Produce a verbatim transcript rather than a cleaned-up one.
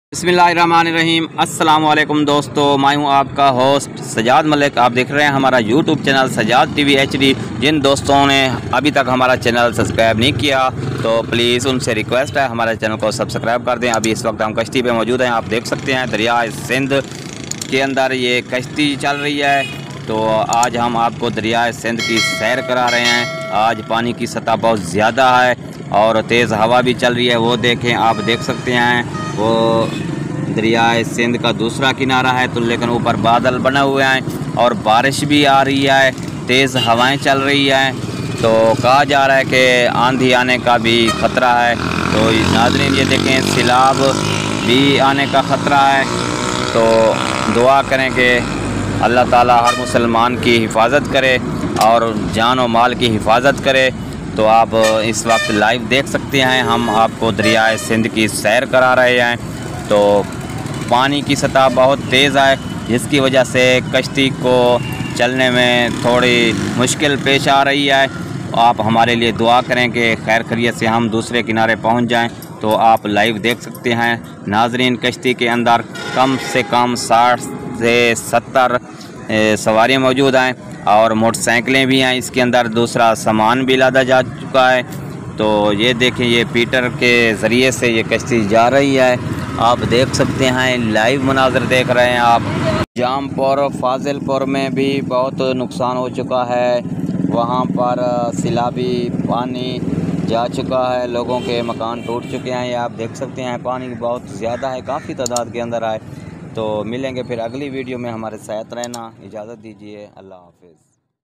बिस्मिल्लाहिर्रहमानिर्रहीम। अस्सलाम वालेकुम दोस्तों, मैं हूं आपका होस्ट सजाद मलिक। आप देख रहे हैं हमारा YouTube channel Sajad TV HD. जिन दोस्तों ने अभी तक हमारा चैनल सब्सक्राइब नहीं किया तो प्लीज़ उनसे रिक्वेस्ट है हमारे चैनल को सब्सक्राइब कर दें। अभी इस वक्त हम कश्ती पे मौजूद हैं। आप देख सकते हैं दरिया सिंध के अंदर ये कश्ती चल रही है। तो आज हम आपको दरिया सिंध की सैर करा रहे हैं। आज पानी की सतह बहुत ज़्यादा है और तेज़ हवा भी चल रही है। वो देखें, आप देख सकते हैं वो दरिया सिंध का दूसरा किनारा है, तो लेकिन ऊपर बादल बने हुए हैं और बारिश भी आ रही है, तेज़ हवाएं चल रही हैं। तो कहा जा रहा है कि आंधी आने का भी ख़तरा है। तो नाज़रीन ये देखें, सैलाब भी आने का ख़तरा है। तो दुआ करें कि अल्लाह ताला हर मुसलमान की हिफाजत करे और जान और माल की हिफाजत करे। तो आप इस वक्त लाइव देख सकते हैं, हम आपको दरिया सिंध की सैर करा रहे हैं। तो पानी की सतह बहुत तेज़ है, जिसकी वजह से कश्ती को चलने में थोड़ी मुश्किल पेश आ रही है। आप हमारे लिए दुआ करें कि खैर खैरियत से हम दूसरे किनारे पहुंच जाएं। तो आप लाइव देख सकते हैं नाजरीन, कश्ती के अंदर कम से कम साठ से सत्तर सवारियाँ मौजूद हैं और मोटरसाइकिलें भी हैं। इसके अंदर दूसरा सामान भी लादा जा चुका है। तो ये देखें, ये पीटर के ज़रिए से ये कश्ती जा रही है। आप देख सकते हैं, लाइव मनाज़र देख रहे हैं आप। जामपुर फाजिलपुर में भी बहुत नुकसान हो चुका है। वहाँ पर सैलाबी पानी जा चुका है, लोगों के मकान टूट चुके हैं। ये आप देख सकते हैं, पानी बहुत ज़्यादा है, काफ़ी तादाद के अंदर आए। तो मिलेंगे फिर अगली वीडियो में, हमारे साथ रहना। इजाज़त दीजिए, अल्लाह हाफ़िज़।